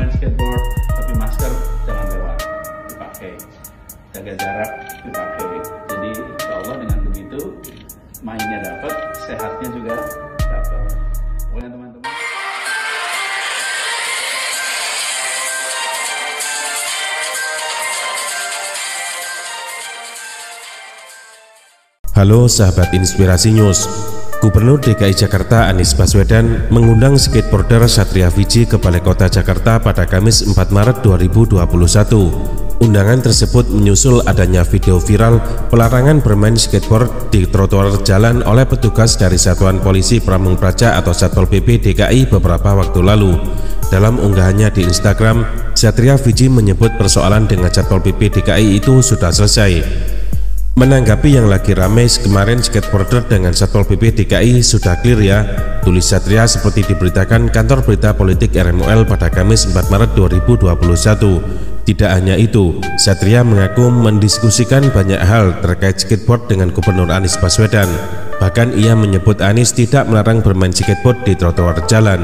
bermain skateboard, tapi masker jangan lewat dipakai, jaga jarak dipakai. Jadi insya Allah dengan begitu mainnya dapat, sehatnya juga dapat. Pokoknya teman-teman. Halo sahabat Inspirasi News. Gubernur DKI Jakarta Anies Baswedan mengundang skateboarder Satria Fiji ke Balai Kota Jakarta pada Kamis 4 Maret 2021. Undangan tersebut menyusul adanya video viral pelarangan bermain skateboard di trotoar jalan oleh petugas dari Satuan Polisi Pamung Praja atau Satpol PP DKI beberapa waktu lalu. Dalam unggahannya di Instagram, Satria Fiji menyebut persoalan dengan Satpol PP DKI itu sudah selesai. Menanggapi yang lagi ramai kemarin skateboarder dengan Satpol PP DKI sudah clear ya, tulis Satria seperti diberitakan kantor berita politik RMUL pada Kamis 4 Maret 2021. Tidak hanya itu, Satria mengaku mendiskusikan banyak hal terkait skateboard dengan Gubernur Anies Baswedan. Bahkan ia menyebut Anies tidak melarang bermain skateboard di trotoar jalan.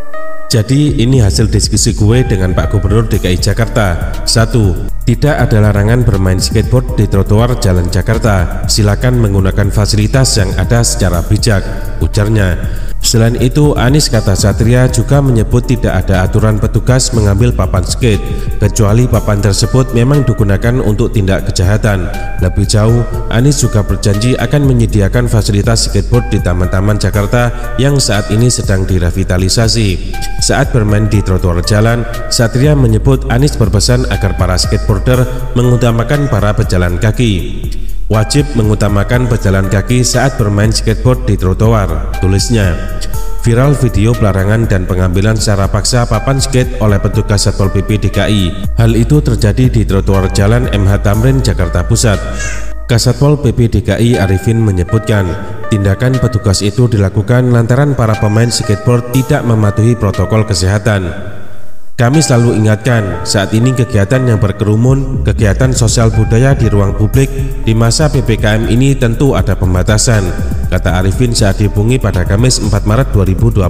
Jadi ini hasil diskusi gue dengan Pak Gubernur DKI Jakarta. 1. Tidak ada larangan bermain skateboard di trotoar jalan Jakarta. Silakan menggunakan fasilitas yang ada secara bijak, ujarnya. Selain itu, Anies, kata Satria, juga menyebut tidak ada aturan petugas mengambil papan skate, kecuali papan tersebut memang digunakan untuk tindak kejahatan. Lebih jauh, Anies juga berjanji akan menyediakan fasilitas skateboard di taman-taman Jakarta yang saat ini sedang direvitalisasi. Saat bermain di trotoar jalan, Satria menyebut Anies berpesan agar para skateboarder mengutamakan para pejalan kaki. Wajib mengutamakan pejalan kaki saat bermain skateboard di trotoar, tulisnya. Viral video pelarangan dan pengambilan secara paksa papan skate oleh petugas Satpol PP DKI. Hal itu terjadi di trotoar jalan MH Tamrin, Jakarta Pusat. Kasatpol PP DKI Arifin menyebutkan, tindakan petugas itu dilakukan lantaran para pemain skateboard tidak mematuhi protokol kesehatan. Kami selalu ingatkan, saat ini kegiatan yang berkerumun, kegiatan sosial budaya di ruang publik di masa PPKM ini tentu ada pembatasan, kata Arifin saat dihubungi pada Kamis 4 Maret 2021.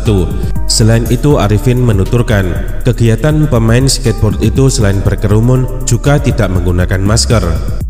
Selain itu, Arifin menuturkan, kegiatan pemain skateboard itu selain berkerumun juga tidak menggunakan masker.